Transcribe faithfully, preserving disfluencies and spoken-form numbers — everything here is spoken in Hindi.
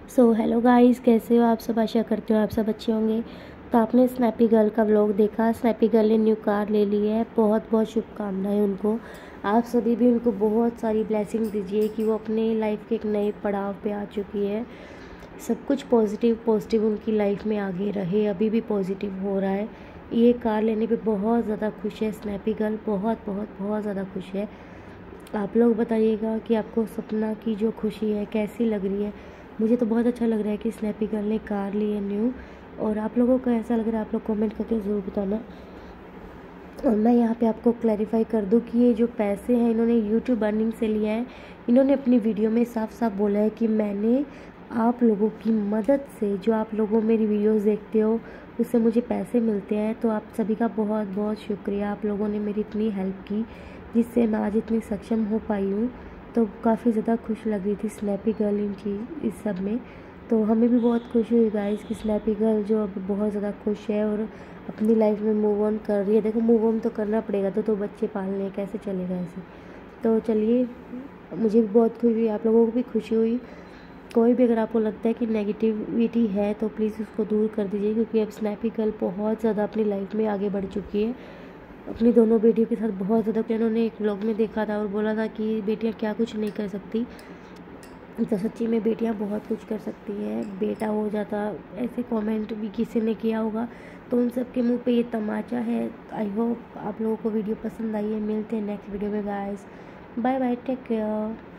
सो हेलो गाइस, कैसे हो आप सब। आशा करती हूँ आप सब अच्छे होंगे। तो आपने स्नैपी गर्ल का व्लॉग देखा। स्नैपी गर्ल ने न्यू कार ले ली है। बहुत बहुत शुभकामनाएं उनको। आप सभी भी उनको बहुत सारी ब्लेसिंग दीजिए कि वो अपने लाइफ के एक नए पड़ाव पे आ चुकी है। सब कुछ पॉजिटिव पॉजिटिव उनकी लाइफ में आगे रहे। अभी भी पॉजिटिव हो रहा है। ये कार लेने पे बहुत ज़्यादा खुश है स्नैपी गर्ल, बहुत बहुत बहुत ज़्यादा खुश है। आप लोग बताइएगा कि आपको सपना की जो खुशी है कैसी लग रही है। मुझे तो बहुत अच्छा लग रहा है कि स्नैपी गर्ल ने कार ली है न्यू। और आप लोगों को ऐसा लग रहा है आप लोग कमेंट करके ज़रूर बताना। और मैं यहाँ पे आपको क्लैरिफाई कर दूँ कि ये जो पैसे हैं इन्होंने यूट्यूब अर्निंग से लिए हैं। इन्होंने अपनी वीडियो में साफ साफ बोला है कि मैंने आप लोगों की मदद से, जो आप लोगों मेरी वीडियोस देखते हो उससे मुझे पैसे मिलते हैं। तो आप सभी का बहुत बहुत शुक्रिया। आप लोगों ने मेरी इतनी हेल्प की जिससे मैं आज इतनी सक्षम हो पाई हूँ। तो काफ़ी ज़्यादा खुश लग रही थी स्नैपी गर्ल इन चीज़ इस सब में। तो हमें भी बहुत खुशी हुई गाइस कि स्नैपी गर्ल जो अब बहुत ज़्यादा खुश है और अपनी लाइफ में मूव ऑन कर रही है। देखो, मूव ऑन तो करना पड़ेगा, तो तो बच्चे पालने हैं, कैसे चलेगा ऐसे। तो चलिए, मुझे भी बहुत खुशी हुई, आप लोगों को भी खुशी हुई। कोई भी अगर आपको लगता है कि नेगेटिविटी है तो प्लीज़ उसको दूर कर दीजिए, क्योंकि अब स्नैपी गर्ल बहुत ज़्यादा अपनी लाइफ में आगे बढ़ चुकी है। अपनी दोनों बेटियों के साथ बहुत ज़्यादा, उन्होंने एक व्लॉग में देखा था और बोला था कि बेटियां क्या कुछ नहीं कर सकती। तो सच्ची में बेटियां बहुत कुछ कर सकती हैं। बेटा हो जाता, ऐसे कमेंट भी किसी ने किया होगा तो उन सब के मुंह पे ये तमाचा है। आई होप आप लोगों को वीडियो पसंद आई है। मिलते हैं नेक्स्ट वीडियो में guys. Bye bye, take care.